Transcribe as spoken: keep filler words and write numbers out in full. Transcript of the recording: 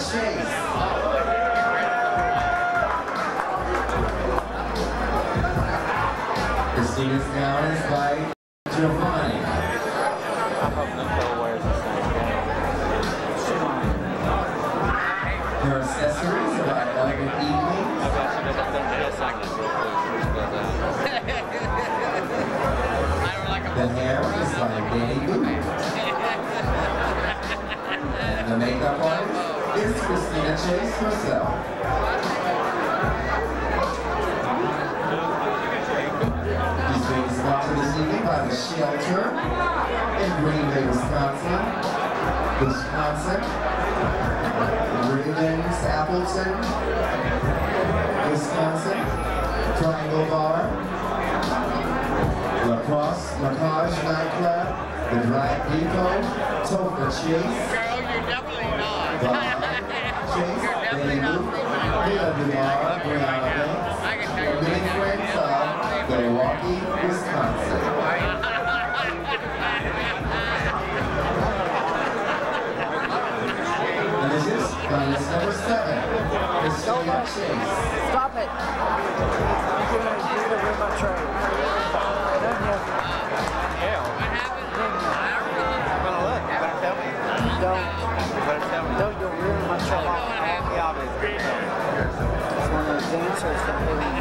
Chase. Christina's gown is by Giovanni. I hope Nicole wears the same gown. Her accessories are by Elegant Evenings. I bet she doesn't think she'll sing this real quick. The hair is by Danny Boo. And the makeup artist is Christina Chase herself. He's being sponsored this evening by the Shelter in Green Bay, Wisconsin. Wisconsin. Ravens, Appleton, Wisconsin. Triangle Bar. Lacrosse, Lacage Nightclub, The Drag Depot, Topher Chase, Girl, you're definitely not. Bob Chase, Danny Luke, Leah Dumar, Brianna Banks, and many friends of Milwaukee, Wisconsin. And this is finalist number seven, Christina Chase. Stop it! I'm going to win my trade. Don't. Don't, you'll ruin my trade. It's one of those dancers that